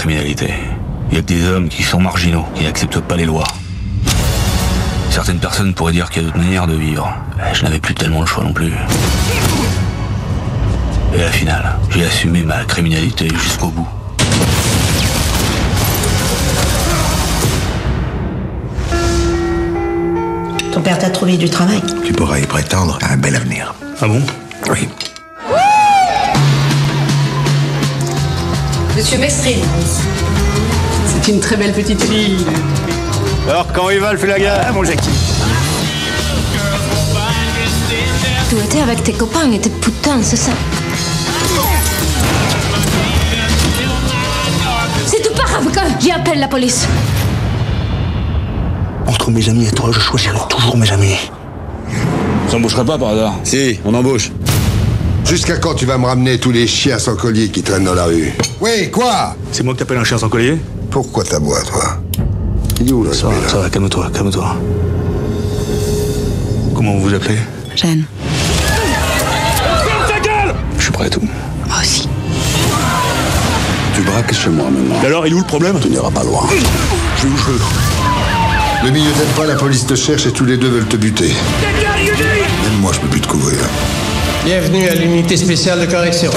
criminalité. Il y a que des hommes qui sont marginaux, qui n'acceptent pas les lois. Certaines personnes pourraient dire qu'il y a d'autres manières de vivre. Je n'avais plus tellement le choix non plus. Et à la finale, j'ai assumé ma criminalité jusqu'au bout. Ton père t'a trouvé du travail. Tu pourras y prétendre à un bel avenir. Ah bon? Oui. Monsieur Mestrine. C'est une très belle petite fille. Alors, quand il va, elle fait la guerre, mon Jackie. Tu étais avec tes copains et tes putains, c'est ça? Si tu pars avec eux, j'y appelle la police. Entre mes amis et toi, je choisirai toujours mes amis. Vous embaucherez pas par hasard? Si, on embauche. Jusqu'à quand tu vas me ramener tous les chiens sans collier qui traînent dans la rue? Oui, quoi? C'est moi que t'appelles un chien sans collier? Pourquoi t'aboies, toi? Il est où, là, Ça va, calme-toi, calme-toi. Comment vous vous appelez? Jeanne. Ferme ta gueule! Je suis prêt à tout. Moi aussi. Tu braques chez moi, maintenant. Et alors, il est où le problème? Tu n'iras pas loin. Je vais où je veux. Le milieu t'aime pas, la police te cherche et tous les deux veulent te buter. Même moi, je peux plus te couvrir. Bienvenue à l'unité spéciale de correction.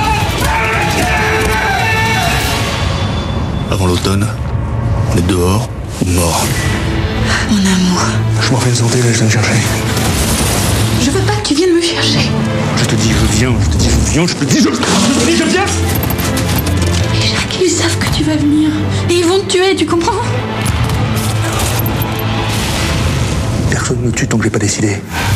Avant l'automne, on est dehors ou mort. Mon amour. Je m'en fais une santé, là, je viens te chercher. Je veux pas que tu viennes me chercher. Je te dis, je viens, je te dis, je viens, je te dis, je viens! Et Jacques, ils savent que tu vas venir. Et ils vont te tuer, tu comprends? Personne ne me tue tant que j'ai pas décidé.